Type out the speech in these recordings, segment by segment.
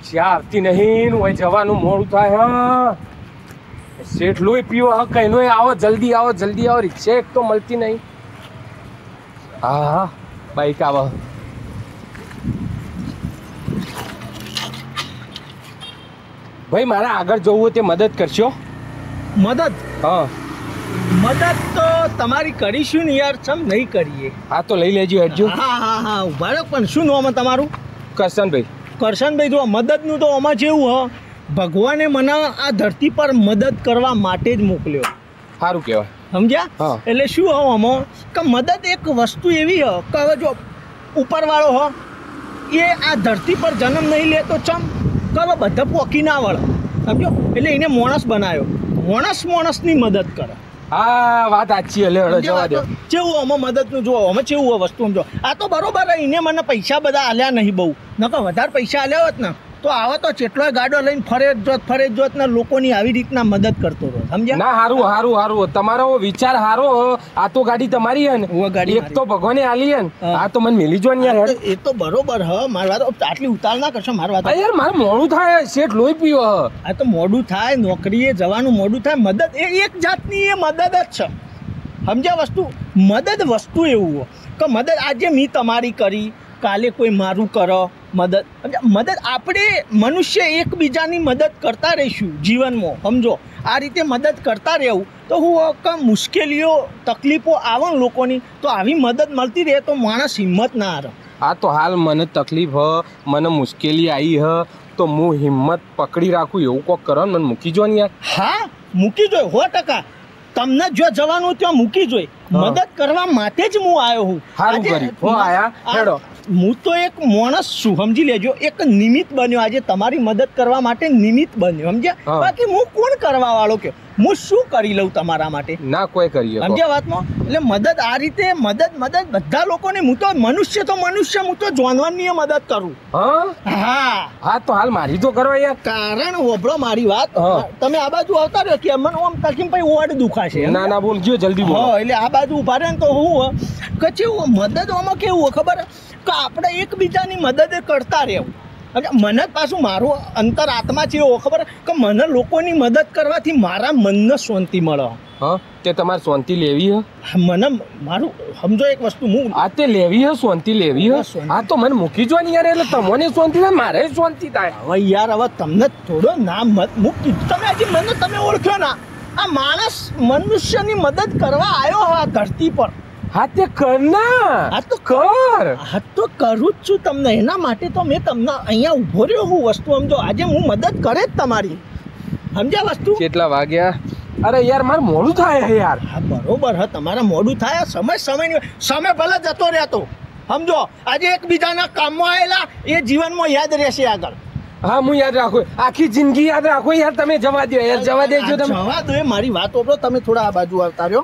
ચા આવતી નહીં હોય જવાનું મોડું થાય હા શેઠ લોહી પીવો હા કઈ નો આવો જલ્દી આવો રિક્ષા એક તો મળતી નહીં હા હા બાઈક આવો ભાઈ મારે આગળ જવું હોય તે મદદ કરશો મદદ હા મદદ તો તમારી કરીશું ને યાર ચમ નહીં કરીએ હા તો લઈ લેજો હેડજો હા ઉભા રહો પણ શું નામ તમારું કરશનભાઈ કરશનભાઈ જો મદદનું તો આમાં જેવું હ ભગવાને મને આ ધરતી પર મદદ કરવા માટે જ મોકલ્યો સારું કહેવાય સમજ્યા એટલે શું હ આમાં કે મદદ એક વસ્તુ એવી હ કે હવે જો ઉપરવાળો હ એ આ ધરતી પર જન્મ નહીં લે તો ચમ કે હવે બધા પોકી ના વળે સમજો એટલે એને માણસ બનાવ્યો માણસની મદદ કરે હા વાત સાચી હલે જવા દો કેવું આમાં મદદનું જુઓ આમાં કેવું વસ્તુ સમજો આ તો બરોબર એને મને પૈસા બધા આલ્યા નહીં બહુ નકર વધારે પૈસા આલ્યા હોત ને તો આવો તો કેટલોય ગાડો લઈને ફરે જોત ને લોકોની આવી રીતના મદદ કરતો રહો સમજ્યા ના હારું તમારો વિચાર હારો આ તો ગાડી તમારી હે ને ગાડી એક તો ભગવાને આલી હે ને આ તો મને મિલી જો ને યાર એ તો બરોબર હ મારી વાત આટલી ઉતાર ના કરશો મારી વાત યાર મારે મોડું થાય શેઠ લોહી પીવો આ તો મોડું થાય નોકરીએ જવાનું મોડું થાય મદદ એ એક જાતની એ મદદ જ છે સમજ્યા મદદ વસ્તુ એવું કે મદદ આજે મેં તમારી કરી કાલે કોઈ મારું કરો મદદ આપણે મનુષ્ય એકબીજાની મદદ કરતા રહીશું જીવનમાં સમજો આ રીતે મદદ કરતા રહેવું તો હું મુશ્કેલીઓ તકલીફો આવે ને લોકોની તો આવી મદદ મળતી રહે તો માણસ હિંમત ના હારે આ તો હાલ મને તકલીફ મને મુશ્કેલી આવી તો હું હિંમત પકડી રાખું એવું કોક કરો ને મને મૂકી જો ને યાર હા મૂકી જોઈએ 100% તમને જો જવાનું ત્યાં મૂકી જોઈએ મદદ કરવા માટે જ હું આવ્યો હું સારું કર્યું હો આયા હેડો હું તો એક માણસ છું સમજી લેજો એક નિમિત્ત બન્યો આજે તમારી મદદ કરવા માટે નિમિત્ત બન્યો સમજ્યા બાકી હું કોણ કરવા વાળો કે હું શું કરી લઉં તમારા માટે ના કોઈ કરીએ સમજ્યા વાતમાં એટલે મદદ આ રીતે મદદ બધા લોકોને હું તો મનુષ્ય હું તો જાનવરની મદદ કરું હા તો હાલ મારી તો કરો યાર કારણ હોભળો મારી વાત તમે આ બાજુ આવતા રહ્યો કે મને આમ તકીમ પછી ઓડ દુખાશે ના બોલજો જલ્દી બોલો એટલે આ બાજુ ઉભા રહે ને તો હું કચ્યું મદદ આમાં કેવું ખબર કે આપણે એકબીજાની મદદ કરતા રહેવું મને પાછું મારું અંતર આત્મા છે એવો ખબર કે મને લોકોની મદદ કરવાથી મારા મનને શાંતિ મળે તે તમારે શાંતિ લેવી મને મારું સમજો એક વસ્તુ હું આ તે લેવી શાંતિ લેવી આ તો મને મૂકી જો ને યાર એટલે તમને શાંતિ થાય મારે શાંતિ થાય હવે યાર હવે તમને થોડો નામ મત મૂકી તમે હજી મને તમે ઓળખ્યો ના આ માણસ મનુષ્યની મદદ કરવા આવ્યો આ ધરતી પર હા તે કર ના હા તો કર હા તો કરું જ છું તમને એના માટે તો મેં તમને અહીંયા ઊભો રહ્યો હું વસ્તુ સમજો આજે હું મદદ કરે જ તમારી સમજ્યા વસ્તુ કેટલા વાગ્યા અરે યાર મારે મોડું થાય યાર હા બરોબર હા તમારે મોડું થાય સમય ભલે જતો રહેતો સમજો આજે એકબીજાના કામમાં આવેલા એ જીવનમાં યાદ રહેશે આગળ હા હું યાદ રાખું આખી જિંદગી યાદ રાખો યાર તમે જવા દો યાર જવા દેજો તમે જવા દો મારી વાત ઓપરો તમે થોડા આ બાજુ આવતા રહ્યો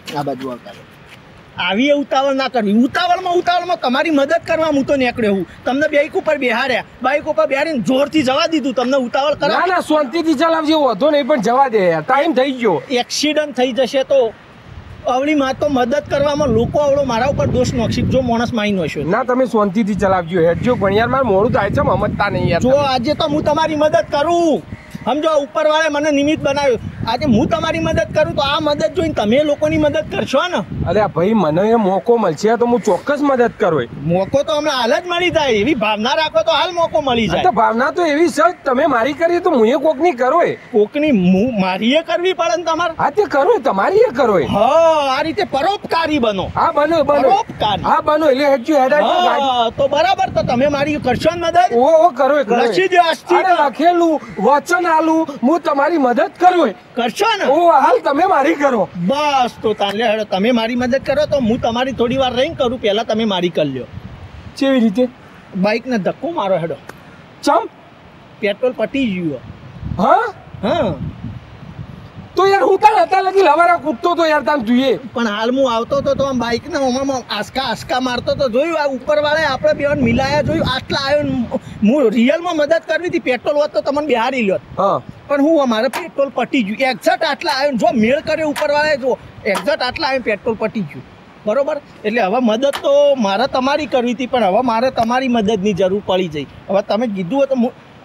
આવી ઉતાવળ ના કરવી ઉતાવળમાં તમારી મદદ કરવા હું તો નીકળ્યો હું તમને બાઈક ઉપર બેહાડીને જોરથી જવા દીધું તમને ઉતાવળ કરવા ના શાંતિથી ચલાવજો વધો નહીં પણ જવા દે ટાઈમ થઈ ગયો એક્સિડન્ટ થઈ જશે તો અવળી માં તો મદદ કરવામાં લોકો અવળો મારા ઉપર દોષ નોખી જો માણસ માઈ નો છે ના તમે શાંતિથી ચલાવજો હેડજો પણ યાર મારે મોડું થાય છે સમજતા નહીં યાર જો આજે તો હું તમારી મદદ કરું સમજો ઉપરવાળે મને નિમિત્ત બનાવ્યું આજે હું તમારી મદદ કરું તો આ મદદ જોઈને તમે લોકોની મદદ કરશો ને અરે ભાઈ મને એ મોકો મળશે તો હું ચોક્કસ મદદ કરું મોકો તો હમણાં હાલ જ મળી જાય એવી ભાવના રાખો તો હાલ મોકો મળી જાય તો ભાવના તો એવી છે તમે મારી કરી તો હું એ કોકની કરો કોકની મારી એ કરવી પડે ને તમારે હા તે કરો તમારી એ કરો આ રીતે પરોપકારી બનો હા બનો પરોપકારી હા બનો એટલે હેડજો હેડા તો બરાબર તો તમે મારી કરશો ને મદદ ઓ કરો લખી દો અસ્તી લખેલું વચન આલું હું તમારી મદદ કરું કરશો ને ઓ હાલ તમે મારી કરો બસ તો તાલે હેડો તમે મારી મદદ કરો તો હું તમારી થોડી વાર રહીને કરું પહેલા તમે મારી કરી લ્યો કેવી રીતે બાઈક ને ધક્કો મારો હેડો ચમ પેટ્રોલ પટી ગયું હા તો યાર હું તાર હતા લગી લવારા કૂદતો તો યાર તમે જોઈએ પણ હાલ હું આવતો તો આમ બાઈક ને આસકા મારતો તો જોયું આ ઉપર વાળા આપણે બે મિલાયા જોયું આટલા આવ્યો હું રિયલમાં મદદ કરવી હતી પેટ્રોલ હોત તો તમને બિહારી લ્યો પણ હું અમારે પેટ્રોલ પટી ગયું એક્ઝેક્ટ આટલા આવ્યો જો મેળ કર્યો ઉપર વાળા જો એક્ઝેક્ટ આટલા આવ્યો પેટ્રોલ પટી ગયું બરોબર એટલે હવે મદદ તો મારે તમારી કરવી હતી પણ હવે મારે તમારી મદદની જરૂર પડી જઈ હવે તમે કીધું હોય તો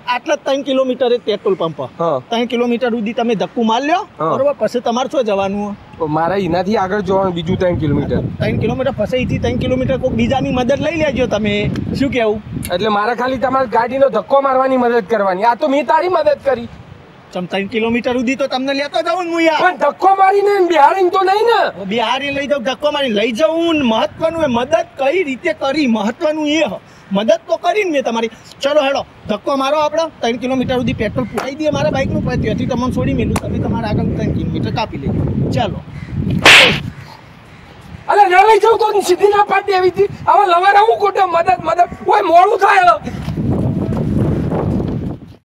આટલા 3 કિલોમીટર પેટ્રોલ પંપ હા 3 કિલોમીટર સુધી તમે ધક્કું માર લ્યો હા. બરોબર પછી તમારે શું જવાનું તો મારે એનાથી આગળ જવાનું બીજું 3 કિલોમીટર 3 કિલોમીટર પછી અહીંથી 3 કિલોમીટર કોઈ બીજાની મદદ લઈ લેજો તમે શું કેવું એટલે મારે ખાલી તમારી ગાડીનો ધક્કો મારવાની મદદ કરવાની આ તો મેં તારી મદદ કરી ચમ 3 કિલોમીટર સુધી તો તમને લેતો જાઉં હું યાર પણ ધક્કો મારીને બિહારીને તો નહીં ને બિહારી લઈ જાઉં ધક્કો મારી લઈ જાઉં મહત્વનું એ મદદ કઈ રીતે કરી મહત્વનું એ હ. મદદ તો કરીને મેં તમારી ચલો હેડો ધક્કો મારો આપણે 3 કિલોમીટર સુધી પેટ્રોલ પુરાઈ દઈએ મારા બાઇકનું પછી ત્યાંથી તમને છોડી મેલું તમે તમારા આગળ 3 કિલોમીટર કાપી લેજો ચાલો અરે ના લઈ જાઉં તો સીધી ના પાડી દેવી હતી હવે લવારે હું ખોટે મદદ ઓય મોડું થાય